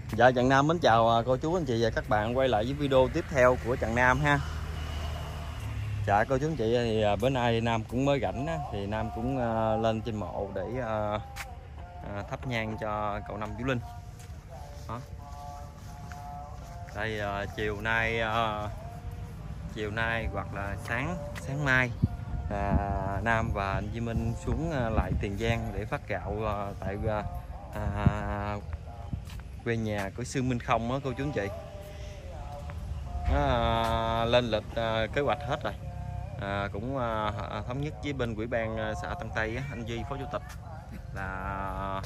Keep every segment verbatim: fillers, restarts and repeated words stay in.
Dạ, Trần Nam mến chào cô chú anh chị và các bạn quay lại với video tiếp theo của Trần Nam ha. Dạ cô chú anh chị, thì bữa nay Nam cũng mới rảnh á, thì Nam cũng uh, lên trên mộ để uh, uh, thắp nhang cho cậu Năm Vũ Linh. Đó. Đây uh, chiều nay uh, chiều nay hoặc là sáng sáng mai là Nam và anh Duy Minh xuống uh, lại Tiền Giang để phát gạo uh, tại uh, uh, quê nhà của Sư Minh Không á cô chú anh chị. Nó lên lịch uh, kế hoạch hết rồi, à, cũng uh, thống nhất với bên ủy ban xã Tân Tây á, anh Duy phó chủ tịch là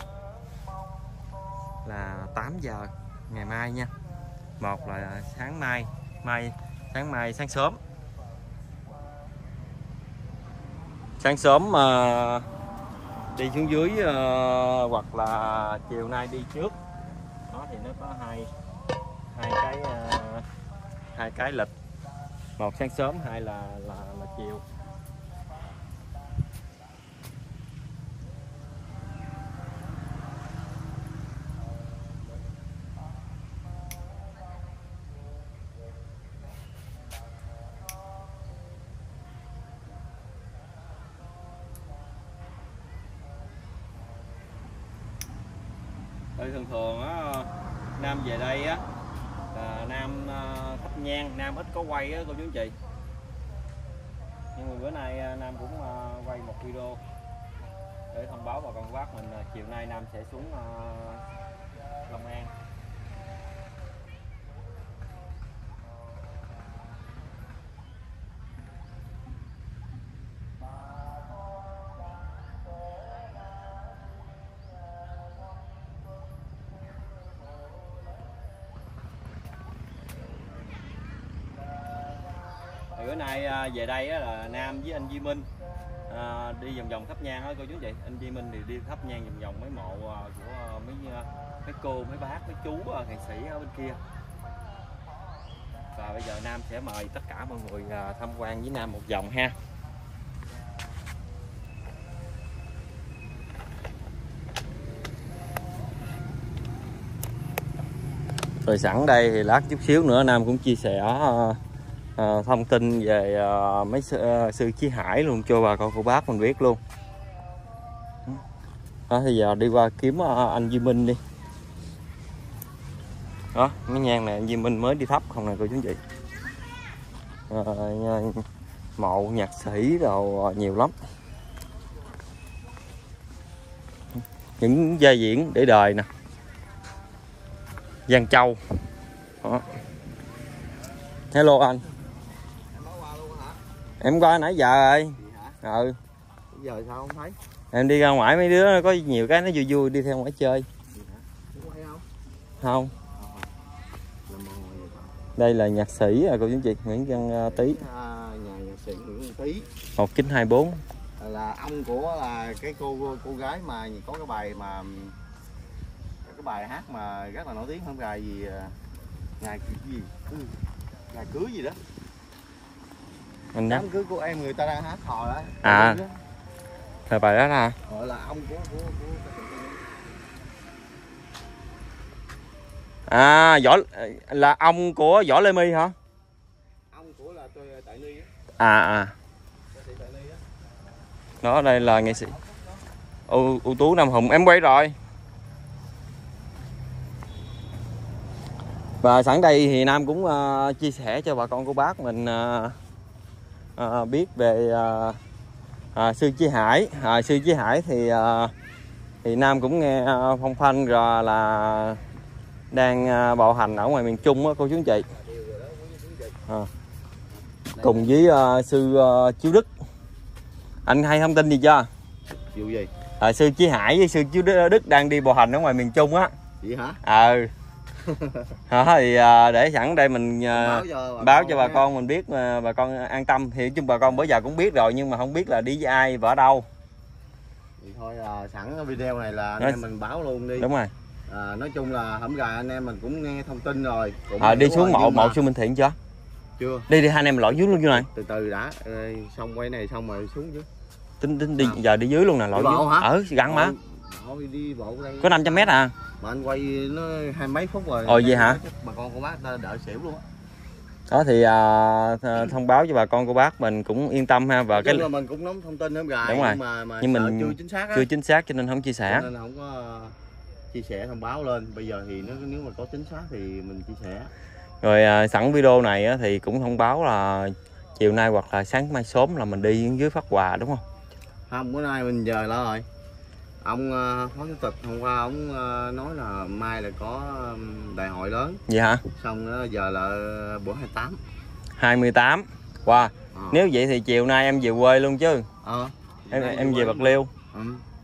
là tám giờ ngày mai nha. Một là sáng mai mai sáng mai sáng sớm sáng sớm uh, đi xuống dưới uh, hoặc là chiều nay đi trước. Đó thì nó có hai hai cái uh, hai cái lịch, một sáng sớm, hai là là, là chiều. Thì thường thường á, Nam về đây á là Nam thắp nhang, Nam ít có quay á cô chú anh chị, nhưng mà bữa nay Nam cũng quay một video để thông báo bà con bác mình chiều nay Nam sẽ xuống Long An. Bữa nay về đây là Nam với anh Duy Minh à, đi vòng vòng thắp nhang đó cô chú chị. Anh Duy Minh thì đi thắp nhang vòng vòng mấy mộ của mấy mấy cô, mấy bác, mấy chú nghệ sĩ ở bên kia. Và bây giờ Nam sẽ mời tất cả mọi người tham quan với Nam một vòng ha. Rồi sẵn đây thì lát chút xíu nữa Nam cũng chia sẻ À, thông tin về à, mấy sư, uh, sư Chí Hải luôn cho bà con cô bác mình biết luôn. Đó, thì giờ đi qua kiếm uh, anh Duy Minh đi. Đó, mấy nhang này anh Duy Minh mới đi thắp không nè cô chú chị. À, mộ nhạc sĩ rồi nhiều lắm. Những vai diễn để đời nè. Giang Châu. Đó. Hello anh. Em qua nãy giờ rồi. Ừ. Giờ sao không thấy? Em đi ra ngoài mấy đứa có nhiều cái nó vui vui đi theo ngoài chơi. Không? Không. Đây là nhạc sĩ à cô chú chị, Nguyễn Văn Tý. À, nhà nhạc sĩ Nguyễn Văn Tý. một chín hai bốn. Là ông của là cái cô cô gái mà có cái bài mà cái bài hát mà rất là nổi tiếng, không bài gì ngày gì ừ, ngày cưới gì đó. Anh đám cưới của em người ta đang hát hò đó. À, là bài đó hả? Gọi là ông của của, của... À, Võ là ông của Võ Lê My hả? Ông của là Tại Ly á. À à. Đó, đây là nghệ sĩ ưu ưu tú Nam Hùng. Em quay rồi. Và sẵn đây thì Nam cũng uh, chia sẻ cho bà con cô bác mình uh, uh, biết về uh, uh, sư Chí Hải. Uh, sư Chí Hải thì uh, thì Nam cũng nghe uh, phong phanh rồi là đang uh, bạo hành ở ngoài miền Trung á cô chú anh chị. Uh, cùng với uh, sư uh, Chiếu Đức. Anh hay thông tin gì chưa? Vụ gì? À, sư Chí Hải với sư Chiếu Đức đang đi bạo hành ở ngoài miền Trung á. Vậy hả? Ờ. Đó, thì à, để sẵn đây mình à, báo cho bà, báo con, cho bà con mình biết mà bà con an tâm. Thì chung bà con bữa giờ cũng biết rồi nhưng mà không biết là đi với ai và ở đâu. Thì thôi à, sẵn video này là anh em mình báo luôn đi. Đúng rồi. À, nói chung là hổm gà anh em mình cũng nghe thông tin rồi. Cũng à, đi xuống mộ mộ sư Minh Thiện chưa? Chưa. Đi đi hai anh em lội dưới luôn như này. Từ từ đã, xong quay này xong rồi xuống chứ. Tính tính đi à. Giờ đi dưới luôn nè, lội dưới. Ở gắn má. Thôi đi bộ đây. Có năm trăm mét à? Mà anh quay nó hai mấy phút rồi. Ồ vậy hả? Bà con cô bác ta đợi xỉu luôn á. Đó thì à, thông báo cho bà con cô bác mình cũng yên tâm ha. Và cái là mình cũng nắm thông tin em gài. Đúng rồi. Nhưng mà, mà nhưng mình chưa chính xác á. Chưa chính xác cho nên không chia sẻ. Cho nên không có chia sẻ thông báo lên. Bây giờ thì nếu nếu mà có chính xác thì mình chia sẻ. Rồi à, sẵn video này á, thì cũng thông báo là chiều nay hoặc là sáng mai sớm là mình đi dưới phát quà đúng không? Không, bữa nay mình giờ là rồi. Ông phó chủ tịch hôm qua ông nói là mai là có đại hội lớn. Vậy hả? Xong đó, giờ là bữa hai mươi tám. hai mươi tám. Wow. À. Nếu vậy thì chiều nay em về quê luôn chứ. Ờ. Em em về Bạc Liêu. Ừ.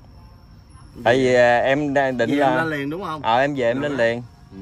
Tại vì em đang định là em lên liền đúng không? Ờ em về em lên liền. Ừ.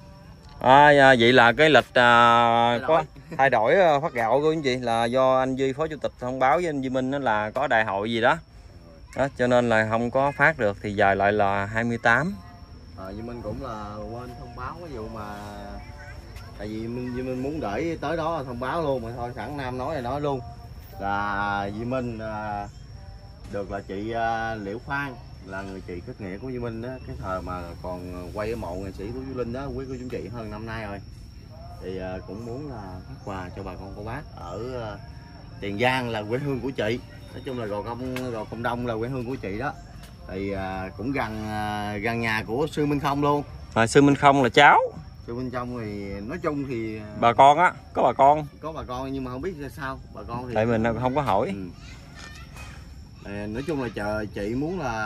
À, vậy là cái lịch à, có thay đổi phát gạo của anh chị là do anh Duy phó chủ tịch thông báo với anh Duy Minh đó là có đại hội gì đó. Đó cho nên là không có phát được thì giờ lại là hai mươi tám. Ờ Duy Minh cũng là quên thông báo cái vụ mà tại vì Minh Duy Minh muốn để tới đó thông báo luôn mà thôi sẵn Nam nói là nói luôn là Duy Minh à, được là chị à, Liễu Phan là người chị kết nghĩa của Duy Minh đó, cái thời mà còn quay ở mộ nghệ sĩ của Duy Linh đó, quý cô chú chị hơn năm nay rồi thì à, cũng muốn là phát quà cho bà con cô bác ở à, Tiền Giang là quê hương của chị, nói chung là Gò Công Gò Công Đông là quê hương của chị đó thì à, cũng gần à, gần nhà của Sư Minh Không luôn. À, Sư Minh Không là cháu Sư Minh Trong thì nói chung thì bà con á, có bà con có bà con nhưng mà không biết ra sao bà con thì tại mình không có hỏi. Ừ. À, nói chung là chờ chị muốn là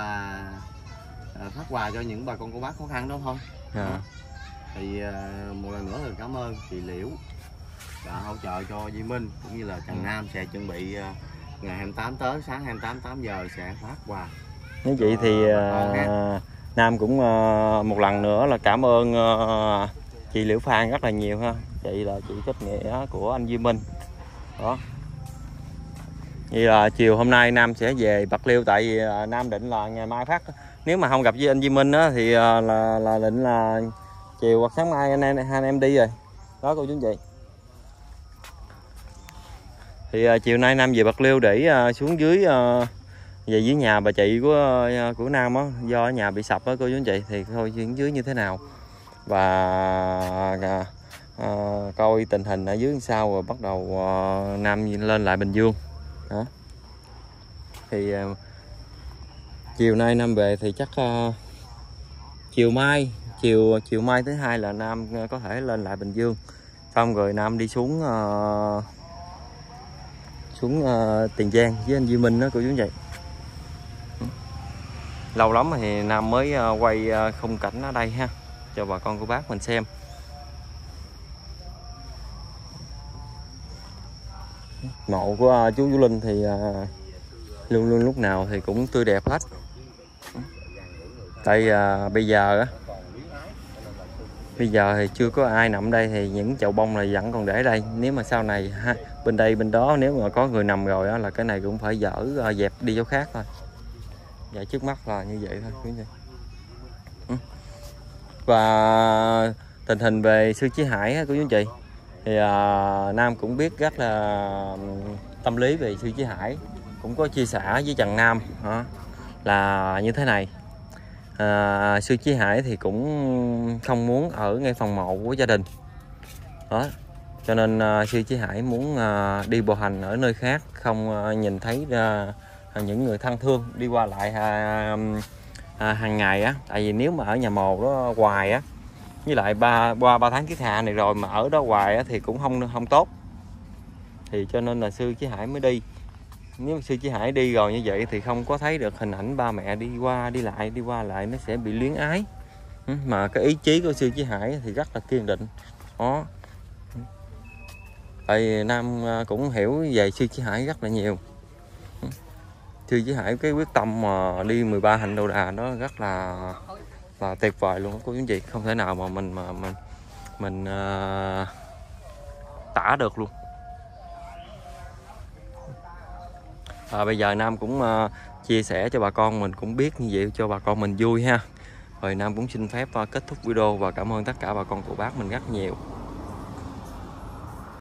à, phát quà cho những bà con cô bác khó khăn đó thôi. À. Thì à, một lần nữa là cảm ơn chị Liễu đã hỗ trợ cho Duy Minh cũng như là Trần Nam sẽ chuẩn bị à, ngày hai mươi tám tới sáng hai mươi tám tám giờ sẽ phát quà. Nếu vậy thì à, Nam cũng à, một lần nữa là cảm ơn à, chị Liễu Phan rất là nhiều ha. Chị là chị kết nghĩa của anh Duy Minh đó. Vậy là chiều hôm nay Nam sẽ về Bạc Liêu tại vì Nam định là ngày mai phát. Nếu mà không gặp với anh Duy Minh á, thì là, là định là chiều hoặc sáng mai anh em hai anh em đi rồi. Đó cô chú anh chị. Thì uh, chiều nay Nam về Bạc Liêu để uh, xuống dưới uh, về dưới nhà bà chị của uh, của Nam á, do ở nhà bị sập á cô chú anh chị thì thôi xuống dưới như thế nào và uh, uh, coi tình hình ở dưới sao rồi bắt đầu uh, Nam lên lại Bình Dương. Đó. Thì uh, chiều nay Nam về thì chắc uh, chiều mai chiều chiều mai thứ hai là Nam có thể lên lại Bình Dương, xong rồi Nam đi xuống uh, xuống uh, Tiền Giang với anh Duy Minh đó cô chú vậy. Lâu lắm thì Nam mới uh, quay uh, khung cảnh ở đây ha cho bà con cô bác mình xem. Mộ của uh, chú Vũ Linh thì uh, luôn luôn lúc nào thì cũng tươi đẹp hết. Tại uh, bây giờ á bây giờ thì chưa có ai nằm đây thì những chậu bông này vẫn còn để đây. Nếu mà sau này ha, bên đây bên đó nếu mà có người nằm rồi á, là cái này cũng phải dỡ uh, dẹp đi chỗ khác thôi. Dạ trước mắt là như vậy thôi. Ừ. Và tình hình về Sư Chí Hải của chú anh chị thì uh, Nam cũng biết rất là tâm lý về Sư Chí Hải, cũng có chia sẻ với Trần Nam đó, là như thế này. À, Sư Chí Hải thì cũng không muốn ở ngay phần mộ của gia đình đó, cho nên uh, Sư Chí Hải muốn uh, đi bộ hành ở nơi khác, không uh, nhìn thấy uh, những người thân thương đi qua lại uh, uh, hàng ngày á. Tại vì nếu mà ở nhà mồ đó hoài á, với lại ba qua ba tháng kiết hạ này rồi mà ở đó hoài á, thì cũng không không tốt, thì cho nên là Sư Chí Hải mới đi. Nếu Sư Chí Hải đi rồi như vậy thì không có thấy được hình ảnh ba mẹ đi qua đi lại đi qua lại, nó sẽ bị luyến ái. Mà cái ý chí của Sư Chí Hải thì rất là kiên định đó. Tại vì Nam cũng hiểu về Sư Chí Hải rất là nhiều. Sư Chí Hải cái quyết tâm mà đi mười ba hành đầu đà đó rất là là tuyệt vời luôn cô chú anh chị, không thể nào mà mình mà mình mình uh, tả được luôn. À, bây giờ Nam cũng uh, chia sẻ cho bà con mình cũng biết như vậy cho bà con mình vui ha. Rồi Nam cũng xin phép uh, kết thúc video và cảm ơn tất cả bà con cô bác mình rất nhiều.